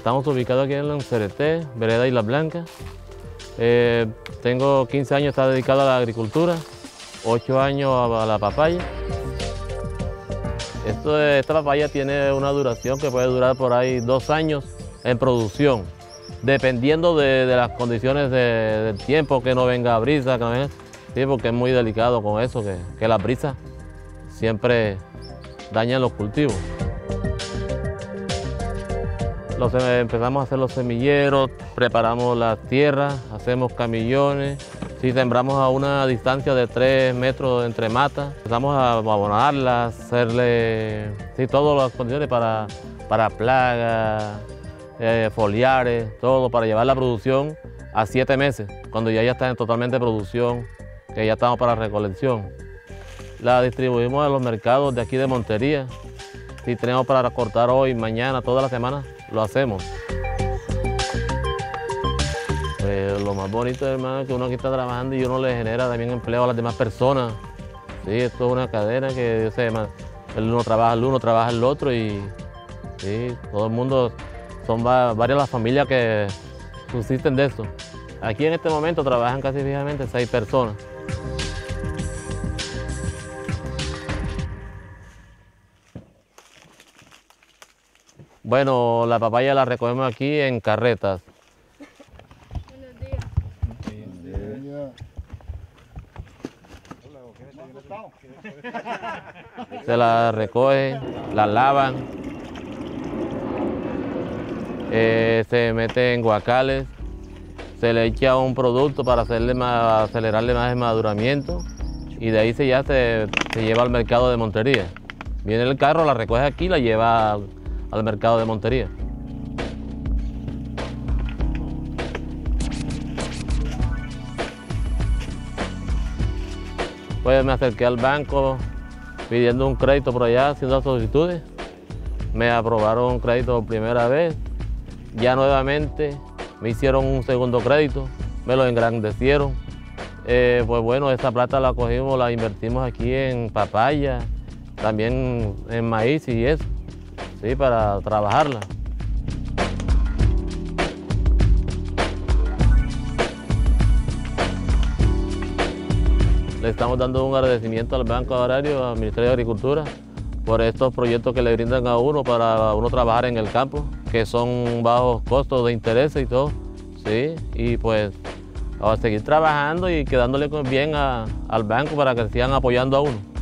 Estamos ubicados aquí en Lancereté, vereda Isla Blanca. Tengo 15 años está dedicado a la agricultura, 8 años a la papaya. Esta papaya tiene una duración que puede durar por ahí 2 años en producción, dependiendo de las condiciones del tiempo, que no venga brisa, que no venga, sí, porque es muy delicado con eso, que las brisas siempre dañan los cultivos. Empezamos a hacer los semilleros, preparamos las tierras, hacemos camillones. Si sembramos a una distancia de 3 metros entre matas, empezamos a abonarlas, hacerle todas las condiciones para plagas, foliares, todo para llevar la producción a 7 meses, cuando ya está en totalmente producción, que ya estamos para recolección. La distribuimos a los mercados de aquí de Montería. Si tenemos para cortar hoy, mañana, toda la semana, lo hacemos. Pues lo más bonito, hermano, es que uno aquí está trabajando y uno le genera también empleo a las demás personas. Sí, esto es una cadena que, yo sé, el uno trabaja el otro y sí, todo el mundo, son varias las familias que subsisten de eso. Aquí en este momento trabajan casi fijamente 6 personas. Bueno, la papaya la recogemos aquí en carretas. Buenos días. Se la recogen, la lavan, se mete en guacales, se le echa un producto para acelerarle más el maduramiento y de ahí se lleva al mercado de Montería. Viene el carro, la recoge aquí y la lleva al mercado de Montería. Pues me acerqué al banco pidiendo un crédito por allá, haciendo las solicitudes. Me aprobaron un crédito por primera vez. Ya nuevamente me hicieron un segundo crédito, me lo engrandecieron. Pues bueno, esa plata la cogimos, la invertimos aquí en papaya, también en maíz y eso. Sí, para trabajarla. Le estamos dando un agradecimiento al Banco Agrario, al Ministerio de Agricultura, por estos proyectos que le brindan a uno para uno trabajar en el campo, que son bajos costos de interés y todo. Sí, y pues a seguir trabajando y quedándole bien al banco para que sigan apoyando a uno.